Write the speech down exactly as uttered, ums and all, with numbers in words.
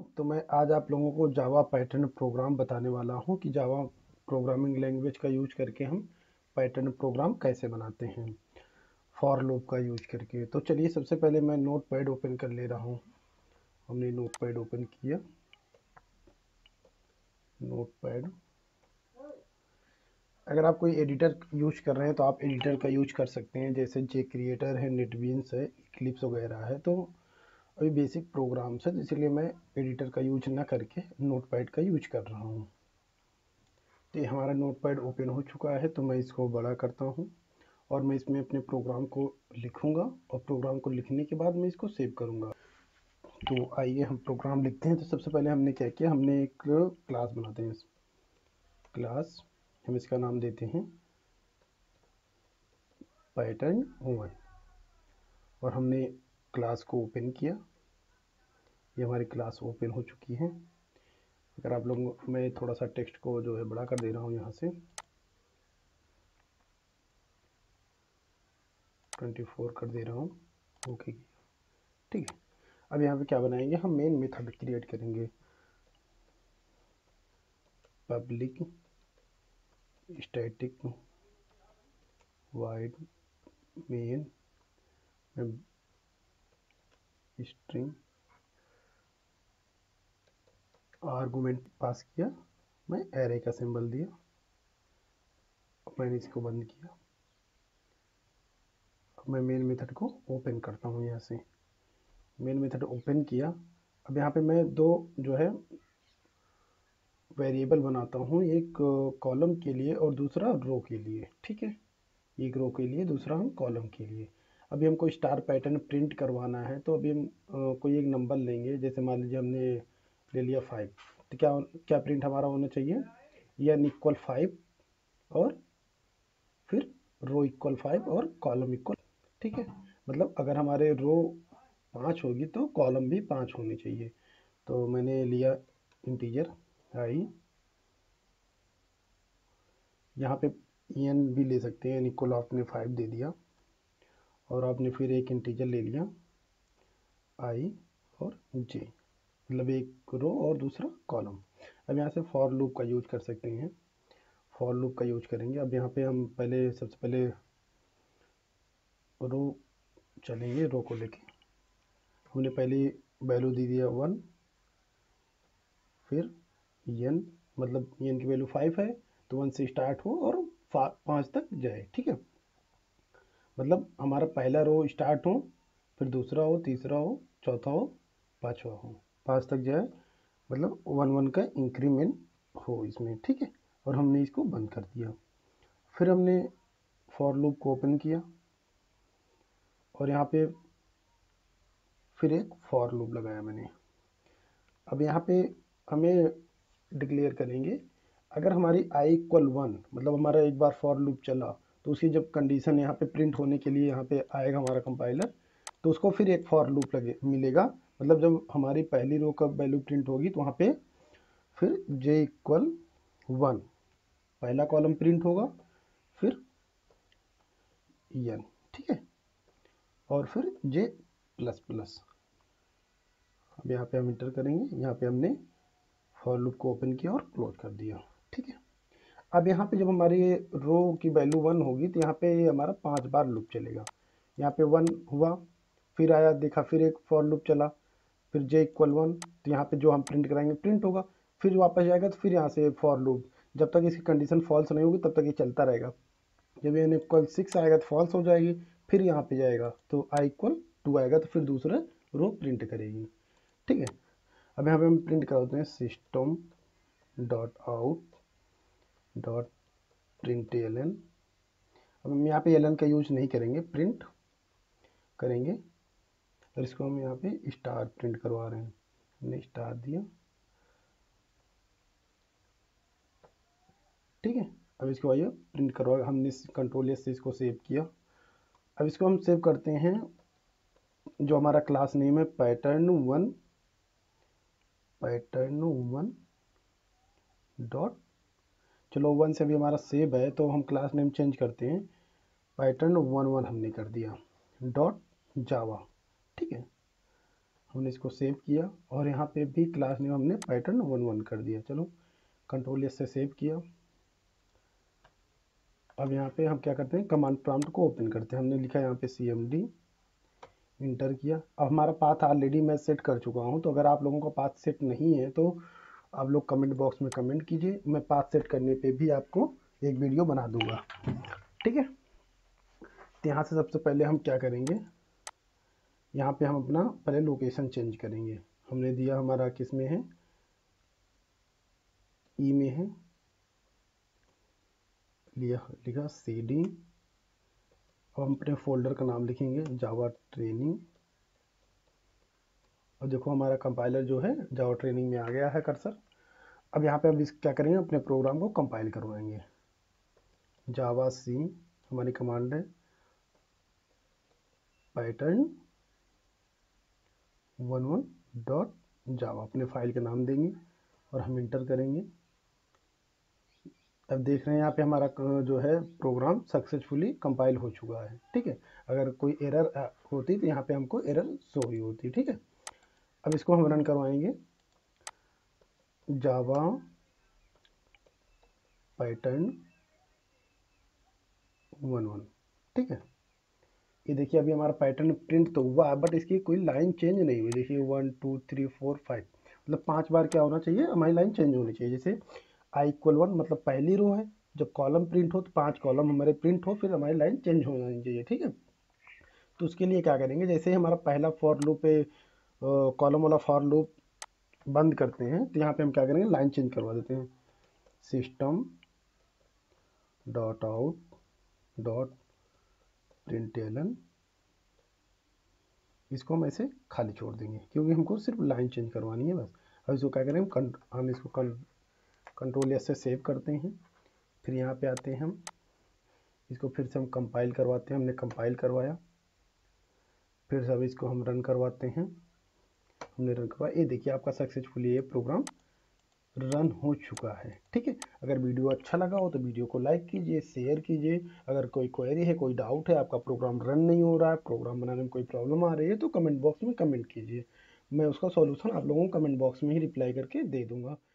तो मैं आज आप लोगों को जावा पैटर्न प्रोग्राम बताने वाला हूं कि जावा प्रोग्रामिंग लैंग्वेज का यूज करके हम पैटर्न प्रोग्राम कैसे बनाते हैं फॉर लूप का यूज करके। तो चलिए सबसे पहले मैं नोटपैड ओपन कर ले रहा हूं। हमने नोटपैड ओपन किया। नोटपैड, अगर आप कोई एडिटर यूज कर रहे हैं तो आप एडिटर का यूज कर सकते हैं, जैसे जे क्रिएटर है, नेटबीन्स है, इक्लिप्स वगैरह है। तो अभी बेसिक प्रोग्राम्स है, इसलिए मैं एडिटर का यूज ना करके नोटपैड का यूज कर रहा हूँ। तो ये हमारा नोटपैड ओपन हो चुका है, तो मैं इसको बड़ा करता हूँ और मैं इसमें अपने प्रोग्राम को लिखूंगा और प्रोग्राम को लिखने के बाद मैं इसको सेव करूंगा। तो आइए हम प्रोग्राम लिखते हैं। तो सबसे पहले हमने क्या किया, हमने एक क्लास बनाते हैं। क्लास, हम इसका नाम देते हैं पैटर्न वन और हमने क्लास को ओपन किया। ये हमारी क्लास ओपन हो चुकी है। अगर आप लोग, मैं थोड़ा सा टेक्स्ट को जो है बड़ा कर दे रहा हूँ यहाँ से, चौबीस कर दे रहा हूँ। ओके, ठीक है। अब यहाँ पे क्या बनाएंगे, हम मेन मेथड क्रिएट करेंगे। Public static void main string argument pass किया, मैं एरे का सिंबल दिया, मैंने इसको बंद किया। अब मैं मेन मेथड को ओपन करता हूँ। यहाँ से मेन मेथड ओपन किया। अब यहाँ पे मैं दो जो है वेरिएबल बनाता हूँ, एक कॉलम के लिए और दूसरा रो के लिए। ठीक है, एक रो के लिए, दूसरा हम कॉलम के लिए। अभी हमको स्टार पैटर्न प्रिंट करवाना है, तो अभी हम आ, कोई एक नंबर लेंगे। जैसे मान लीजिए हमने ले लिया फाइव, तो क्या क्या प्रिंट हमारा होना चाहिए, एन इक्वल फाइव और फिर रो इक्वल फाइव और कॉलम इक्वल। ठीक है, मतलब अगर हमारे रो पाँच होगी तो कॉलम भी पाँच होनी चाहिए। तो मैंने लिया इंटीजर आई, यहाँ पे एन भी ले सकते हैं, एन इक्वल आपने फाइव दे दिया और आपने फिर एक इंटीजर ले लिया आई और जे, मतलब एक रो और दूसरा कॉलम। अब यहाँ से फॉर लूप का यूज कर सकते हैं, फॉर लूप का यूज करेंगे। अब यहाँ पे हम पहले सबसे पहले रो चलेंगे, रो को लेके हमने पहले वैल्यू दे दिया वन, फिर एन, मतलब एन की वैल्यू फाइव है तो वन से स्टार्ट हो और पाँच तक जाए। ठीक है, मतलब हमारा पहला रो स्टार्ट हो, फिर दूसरा हो, तीसरा हो, चौथा हो, पाँचवा हो, पाँच तक जाए, मतलब वन वन का इंक्रीमेंट हो इसमें। ठीक है, और हमने इसको बंद कर दिया। फिर हमने फॉर लूप को ओपन किया और यहाँ पे फिर एक फॉर लूप लगाया मैंने। अब यहाँ पे हमें डिक्लेयर करेंगे, अगर हमारी आई इक्वल वन, मतलब हमारा एक बार फॉर लूप चला तो उसकी जब कंडीशन यहाँ पे प्रिंट होने के लिए यहाँ पे आएगा हमारा कंपाइलर, तो उसको फिर एक फॉर लूप लगे मिलेगा। मतलब जब हमारी पहली रो का वैल्यू प्रिंट होगी तो वहाँ पे फिर जे इक्वल वन पहला कॉलम प्रिंट होगा, फिर एन, ठीक है, और फिर जे प्लस प्लस। अब यहाँ पे हम इंटर करेंगे, यहाँ पे हमने फॉर लूप को ओपन किया और क्लोज कर दिया। ठीक है, अब यहाँ पे जब हमारी रो की वैल्यू वन होगी तो यहाँ पे ये हमारा पांच बार लूप चलेगा। यहाँ पे वन हुआ, फिर आया, देखा, फिर एक फॉर लूप चला, फिर जे इक्वल वन, तो यहाँ पे जो हम प्रिंट कराएंगे प्रिंट होगा, फिर वापस जाएगा तो फिर यहाँ से फॉर लूप, जब तक इसकी कंडीशन फॉल्स नहीं होगी तब तक ये चलता रहेगा। जब एन इक्वल सिक्स आएगा तो फॉल्स हो जाएगी, फिर यहाँ पे जाएगा तो आई इक्वल टू आएगा तो फिर दूसरा रो प्रिंट करेगी। ठीक है, अब यहाँ पे हम प्रिंट कराते हैं system dot out dot print L N. अब हम यहाँ पे एल एन का यूज नहीं करेंगे, प्रिंट करेंगे, और इसको हम यहाँ पे स्टार प्रिंट करवा रहे हैं। हमने स्टार दिया। ठीक है, अब इसको आइए प्रिंट करवा, हमने कंट्रोल एस से इसको सेव किया। अब इसको हम सेव करते हैं, जो हमारा क्लास नेम है pattern one, pattern one dot, चलो वन से भी हमारा सेव है तो हम क्लास नेम चेंज करते हैं, पैटर्न वन वन हमने कर दिया, डॉट जावा। ठीक है, हमने इसको सेव किया और यहाँ पे भी क्लास नेम हमने पैटर्न वन वन कर दिया। चलो कंट्रोल एस से सेव किया। अब यहाँ पे हम क्या करते हैं, कमांड प्रॉम्प्ट को ओपन करते हैं। हमने लिखा यहाँ पे सी एम डी, इंटर किया। अब हमारा पाथ ऑलरेडी मैं सेट कर चुका हूँ, तो अगर आप लोगों का पाथ सेट नहीं है तो आप लोग कमेंट बॉक्स में कमेंट कीजिए, मैं पाथ सेट करने पे भी आपको एक वीडियो बना दूंगा, ठीक है। तो यहाँ से सबसे पहले हम क्या करेंगे, यहाँ पे हम अपना पहले लोकेशन चेंज करेंगे। हमने दिया हमारा किस में है, ई में है, लिया लिखा सी डी। अब हम अपने फोल्डर का नाम लिखेंगे जावा ट्रेनिंग। और देखो हमारा कंपाइलर जो है जावा ट्रेनिंग में आ गया है कर्सर। अब यहाँ पे हम इस क्या करेंगे, अपने प्रोग्राम को कंपाइल करवाएंगे। जावा सी हमारी कमांड है, pattern one one dot Java, अपने फाइल का नाम देंगे और हम इंटर करेंगे। अब देख रहे हैं यहाँ पे हमारा जो है प्रोग्राम सक्सेसफुली कंपाइल हो चुका है, ठीक है। अगर कोई एरर होती तो यहाँ पे हमको एरर शो हुई होती, ठीक है। अब इसको हम रन करवाएंगे, जावा पैटर्न वन वन, ठीक है। ये देखिए अभी हमारा पैटर्न प्रिंट तो हुआ है, बट इसकी कोई लाइन चेंज नहीं हुई। देखिए one two three four five, मतलब पांच बार क्या होना चाहिए, हमारी लाइन चेंज होनी चाहिए। जैसे आई इक्वल वन मतलब पहली रो है, जब कॉलम प्रिंट हो तो पांच कॉलम हमारे प्रिंट हो, फिर हमारी लाइन चेंज होनी चाहिए, ठीक है। तो उसके लिए क्या करेंगे, जैसे हमारा पहला फॉर लूप पे कॉलम वाला फॉर लूप बंद करते हैं, तो यहाँ पे हम क्या करेंगे, लाइन चेंज करवा देते हैं। System dot out dot println, इसको हम ऐसे खाली छोड़ देंगे क्योंकि हमको सिर्फ लाइन चेंज करवानी है बस। अब इसको क्या करें, हम हम इसको कंट्रोल एस से सेव करते हैं। फिर यहाँ पे आते हैं, हम इसको फिर से हम कंपाइल करवाते हैं। हमने कंपाइल करवाया, फिर से अब इसको हम रन करवाते हैं। हमने रन करवाया, ये देखिए आपका सक्सेसफुली ये प्रोग्राम रन हो चुका है, ठीक है। अगर वीडियो अच्छा लगा हो तो वीडियो को लाइक कीजिए, शेयर कीजिए। अगर कोई क्वेरी है, कोई डाउट है, आपका प्रोग्राम रन नहीं हो रहा है, प्रोग्राम बनाने में कोई प्रॉब्लम आ रही है, तो कमेंट बॉक्स में कमेंट कीजिए, मैं उसका सॉल्यूशन आप लोगों को कमेंट बॉक्स में ही रिप्लाई करके दे दूंगा।